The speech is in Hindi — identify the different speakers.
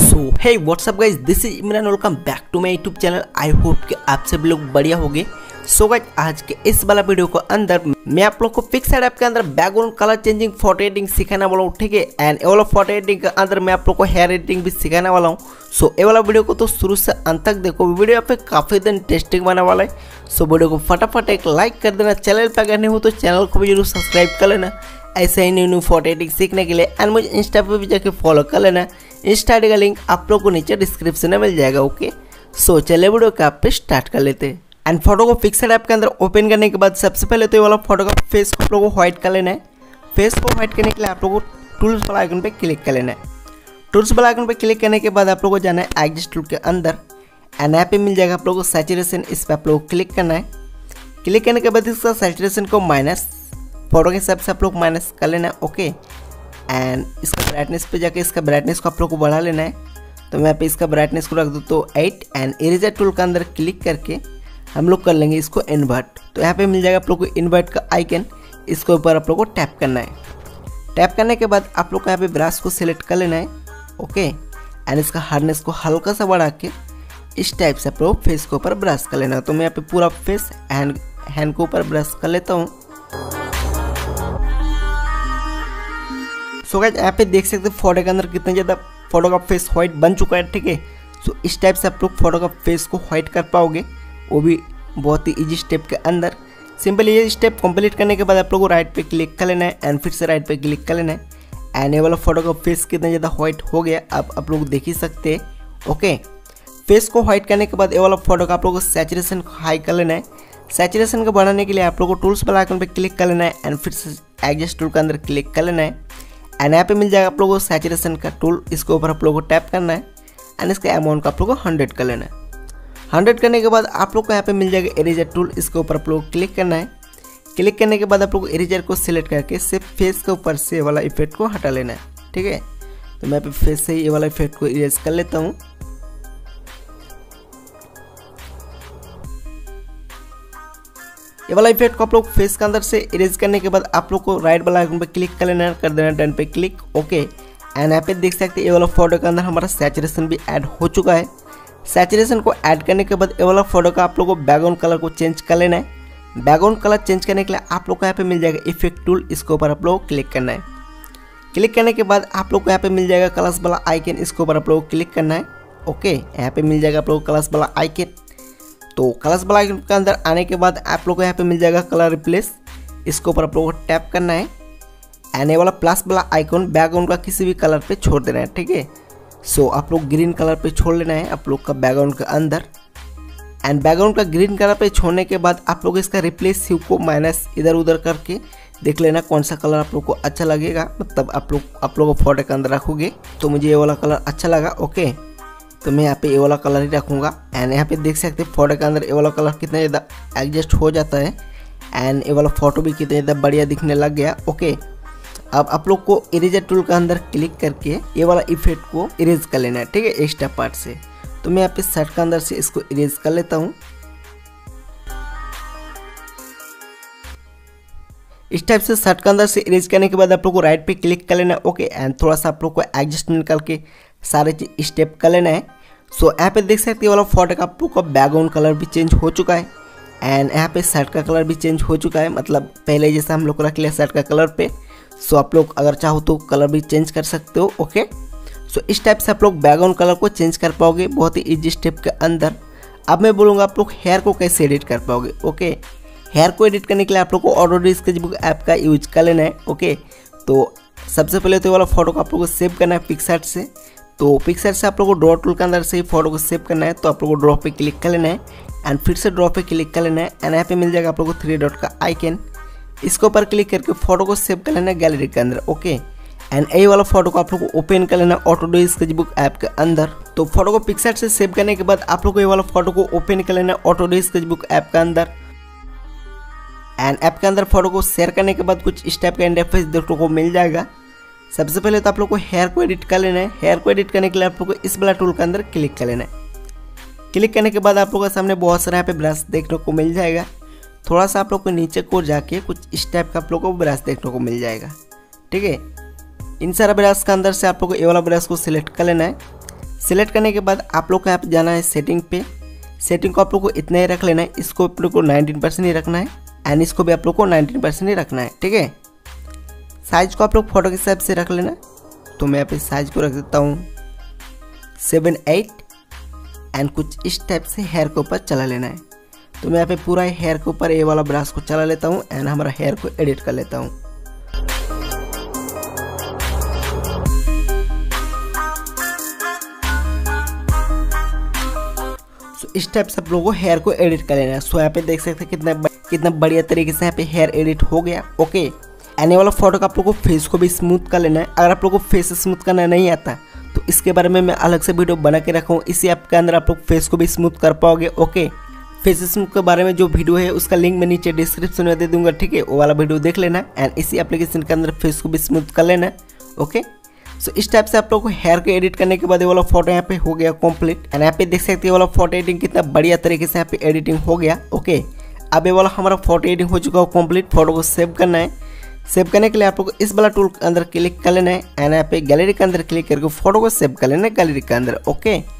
Speaker 1: So hey what's up guys, this is Imran. Welcome back to my YouTube channel. I hope कि आप सब लोग बढ़िया होंगे। सो गाइस, आज के इस वाला वीडियो को अंदर मैं आप लोग को पिक्सआर्ट ऐप के अंदर background colour changing, photo editing सिखाने वाला हूँ, ठीक है। एंड ये वाला फोटो एडिटिंग के अंदर मैं आप लोग को हेयर एडिटिंग भी सिखाने वाला हूँ। सो ये वाला वीडियो को तो शुरू से अंत तक देखो, वीडियो यहाँ पे काफ़ी दिन टेस्टिंग बनने वाला है। सो वीडियो को फटाफट एक लाइक कर देना, चैनल पर अगर नहीं हो तो चैनल को भी जरूर सब्सक्राइब कर लेना ऐसे ही न्यू फोटो एडिटिंग सीखने के लिए। एंड मुझे इंस्टा पे भी जाके फॉलो कर लेना, इंस्टा आईडी का लिंक आप लोग को नीचे डिस्क्रिप्शन में मिल जाएगा, ओके। सो चलिए वीडियो का आप स्टार्ट कर लेते हैं। एंड फोटो को पिक्सआर्ट ऐप के अंदर ओपन करने के बाद सबसे पहले तो ये वाला फोटो का फेस को आप लोगों को व्हाइट कर लेना है। फेस को व्हाइट करने के लिए आप लोगों को टूल्स वाला आइकन पे क्लिक कर लेना है। टूल्स वाला आइकन पे क्लिक करने के बाद आप लोगों को जाना है एडजस्ट टूल के अंदर। एंड यहाँ पे मिल जाएगा आप लोगों को सैचुरेशन, इस पर आप लोगों को क्लिक करना है। क्लिक करने के बाद इसका सैचुरेशन को माइनस, फोटो के हिसाब से आप लोग माइनस कर लेना है, ओके। एंड इसका ब्राइटनेस पे जाके इसका ब्राइटनेस को आप लोग को बढ़ा लेना है। तो मैं यहाँ पे इसका ब्राइटनेस को रख दूँ तो 8। एंड इरेजर टूल के अंदर क्लिक करके हम लोग कर लेंगे इसको इन्वर्ट। तो यहाँ पे मिल जाएगा आप लोग को इन्वर्ट का आइकन, इसके ऊपर आप लोग को टैप करना है। टैप करने के बाद आप लोग को यहाँ पे ब्रश को सिलेक्ट कर लेना है, ओके। एंड इसका हार्डनेस को हल्का सा बढ़ा के इस टाइप से आप लोग फेस के ऊपर ब्रश कर लेना है। तो मैं यहाँ पे पूरा फेस हैंड के ऊपर ब्रश कर लेता हूँ। सो गाइस, यहाँ पे देख सकते हैं फोटो के अंदर कितने ज़्यादा फोटो का फेस व्हाइट बन चुका है, ठीक है। सो इस टाइप से आप लोग फोटो का फेस को व्हाइट कर पाओगे, वो भी बहुत ही इजी स्टेप के अंदर। सिंपल ये स्टेप कंप्लीट करने के बाद आप लोग को राइट पे क्लिक कर लेना है एंड फिर से राइट पे क्लिक कर लेना है। एंड ये वाला फोटो का फेस कितना ज़्यादा व्हाइट हो गया आप लोग देख ही सकते हैं, ओके। फेस को व्हाइट करने के बाद ये वाला फोटो का आप लोग को सैचुरेशन को हाई कर लेना है। सैचुरेशन को बढ़ाने के लिए आप लोग को टूल्स वाला आइकन पे क्लिक कर लेना है एंड फिर से एडजस्ट टूल के अंदर क्लिक कर लेना है। एंड यहाँ पे मिल जाएगा आप लोगों को सैचुरेशन का टूल, इसके ऊपर आप लोगों को टैप करना है एंड इसका अमाउंट का आप लोगों को 100 कर लेना है। 100 करने के बाद आप लोग को यहाँ पे मिल जाएगा इरेजर टूल, इसके ऊपर आप लोग को क्लिक करना है। क्लिक करने के बाद आप लोग इरेजर को सिलेक्ट करके सिर्फ फेस के ऊपर से वाला इफेक्ट को हटा लेना है, ठीक है। तो मैं पे फेस से ये वाला इफेक्ट को इरेज कर लेता हूँ। ये वाला इफेक्ट को आप लोग फेस के अंदर से इरेज करने के बाद आप लोग को राइट वाला आइकन पे क्लिक कर लेना, कर देना डन पे क्लिक, ओके। एंड यहाँ पे देख सकते हैं ये वाला फोटो के अंदर हमारा सैचुरेशन भी ऐड हो चुका है। सैचुरेशन को ऐड करने के बाद ये वाला फोटो का आप लोग को बैकग्राउंड कलर को चेंज कर लेना है। बैकग्राउंड कलर चेंज करने के लिए आप लोग को यहाँ पे मिल जाएगा इफेक्ट टूल, इसके ऊपर आप लोग को क्लिक करना है। क्लिक करने के बाद आप लोग को यहाँ पे मिल जाएगा कलर्स वाला आइकन, इसके ऊपर आप लोग को क्लिक करना है, ओके। यहाँ पे मिल जाएगा आप लोग को कलर्स वाला आइकन। तो कलर्स वाला आइकन के अंदर आने के बाद आप लोग को यहाँ पे मिल जाएगा कलर रिप्लेस, इसके ऊपर आप लोगों को टैप करना है। एंड ये वाला प्लस वाला आइकन बैकग्राउंड का किसी भी कलर पे छोड़ देना है, ठीक है। सो आप लोग ग्रीन कलर पे छोड़ लेना है आप लोग का बैकग्राउंड के अंदर। एंड बैकग्राउंड का ग्रीन कलर पे छोड़ने के बाद आप लोग इसका रिप्लेस ह्यू को माइनस इधर उधर करके देख लेना कौन सा कलर आप लोग को अच्छा लगेगा, मतलब आप लोग फोटो के अंदर रखोगे। तो मुझे ये वाला कलर अच्छा लगा, ओके। तो मैं यहाँ पे ये वाला कलर ही रखूँगा। एंड यहाँ पे देख सकते हैं फोटो के अंदर ये वाला कलर कितना ज़्यादा एडजस्ट हो जाता है। एंड ये वाला फोटो भी कितना ज़्यादा बढ़िया दिखने लग गया, ओके। अब आप लोग को इरेजर टूल के अंदर क्लिक करके ये वाला इफेक्ट को इरेज कर लेना है, ठीक है, एक्स्ट्रा पार्ट से। तो मैं यहाँ पे शर्ट के अंदर से इसको इरेज कर लेता हूँ। इस टाइप से शर्ट के अंदर से इरेज करने के बाद आप लोग को राइट पे क्लिक कर लेना है, ओके। एंड थोड़ा सा आप लोग को एडजस्टमेंट करके सारे चीज स्टेप कर लेना है। सो यहाँ पे देख सकते हैं वाला फोटो का आप लोग का बैकग्राउंड कलर भी चेंज हो चुका है। एंड यहाँ पे शर्ट का कलर भी चेंज हो चुका है, मतलब पहले जैसा हम लोग को रख लिया शर्ट का कलर पे। सो आप लोग अगर चाहो तो कलर भी चेंज कर सकते हो, ओके। सो इस टाइप से आप लोग बैकग्राउंड कलर को चेंज कर पाओगे बहुत ही इजी स्टेप के अंदर। अब मैं बोलूँगा आप लोग हेयर को कैसे एडिट कर पाओगे, ओके। हेयर को एडिट करने के लिए आप लोग को ऑटोडेस्क स्केचबुक ऐप का यूज कर लेना है, ओके। तो सबसे पहले तो ये वाला फोटो को आप लोग को सेव करना है पिक्सआर्ट से। तो पिक्सआर्ट से आप लोग को ड्रॉ टूल के अंदर से ही फोटो को सेव करना है। तो आप लोग को ड्रॉ पे क्लिक कर लेना है एंड फिर से ड्रॉ पे क्लिक कर लेना है। एंड यहाँ पे मिल जाएगा आप लोग को 3 डॉट का आइकन, इसके ऊपर क्लिक करके फोटो को सेव कर लेना है गैलरी के अंदर, ओके। एंड ये वाला फोटो को आप लोग को ओपन कर लेना ऑटोडेस्क स्केचबुक ऐप के अंदर। तो फोटो को पिक्सआर्ट से सेव करने के बाद आप लोग को ये वाला फोटो को ओपन कर लेना ऑटोडेस्क स्केचबुक ऐप के अंदर। एंड ऐप के अंदर फोटो को शेयर करने के बाद कुछ इस टाइप का इंटरफेस देखने को मिल जाएगा। सबसे पहले तो आप लोग को हेयर को एडिट कर लेना है। हेयर को एडिट करने के लिए आप लोग को इस वाला टूल के अंदर क्लिक कर लेना है। क्लिक करने के बाद आप लोगों के सामने बहुत सारा यहाँ पे ब्रश देखने को मिल जाएगा। थोड़ा सा आप लोग को नीचे को जाके कुछ इस टाइप का आप लोग को ब्रश देखने को मिल जाएगा, ठीक है। इन सारा ब्रश के अंदर से आप लोग को ये वाला ब्रश को सिलेक्ट कर लेना है। सिलेक्ट करने के बाद आप लोग को यहाँ पे जाना है सेटिंग पे। सेटिंग को आप लोग को इतना ही रख लेना है, इसको आप लोग को 19% ही रखना है एंड इसको भी आप लोग को 19% ही रखना है, ठीक है। साइज को आप लोग फोटो के हिसाब से रख लेना। तो मैं यहाँ पे साइज को रख देता हूँ 7/8 एंड कुछ इस टाइप से हेयर के ऊपर चला लेना है। तो मैं यहाँ पे पूरा हेयर के ऊपर ये वाला ब्रश को चला लेता हूँ एंड हमारा हेयर को एडिट कर लेता हूँ। इस टाइप से आप लोगों को हेयर को एडिट कर लेना है। सो यहाँ पे देख सकते हैं कितना बढ़िया तरीके से यहाँ पे हेयर एडिट हो गया। ओके, एंड वाला फोटो का आप लोगों को फेस को भी स्मूथ कर लेना है। अगर आप लोगों को फेस स्मूथ करना नहीं आता तो इसके बारे में मैं अलग से वीडियो बना के रखा हूँ। इसी ऐप के अंदर आप लोग फेस को भी स्मूथ कर पाओगे। ओके, फेस स्मूथ के बारे में जो वीडियो है उसका लिंक मैं नीचे डिस्क्रिप्शन में दे दूंगा, ठीक है। वो वाला वीडियो देख लेना एंड इसी एप्लीकेशन के अंदर फेस को भी स्मूथ कर लेना। ओके, सो इस टाइप से आप लोग को हेयर को एडिट करने के बाद ये वाला फोटो यहाँ पे हो गया कंप्लीट। एंड यहाँ पे देख सकते हैं वाला फोटो एडिटिंग कितना बढ़िया तरीके से यहाँ पे एडिटिंग हो गया। ओके, अब ये वाला हमारा फोटो एडिटिंग हो चुका है कंप्लीट। फोटो को सेव करना है। सेव करने के लिए आप लोग को इस वाला टूल के अंदर क्लिक कर लेना है एंड यहाँ पे गैलरी के अंदर क्लिक करके फोटो को सेव कर लेना है गैलरी के अंदर। ओके,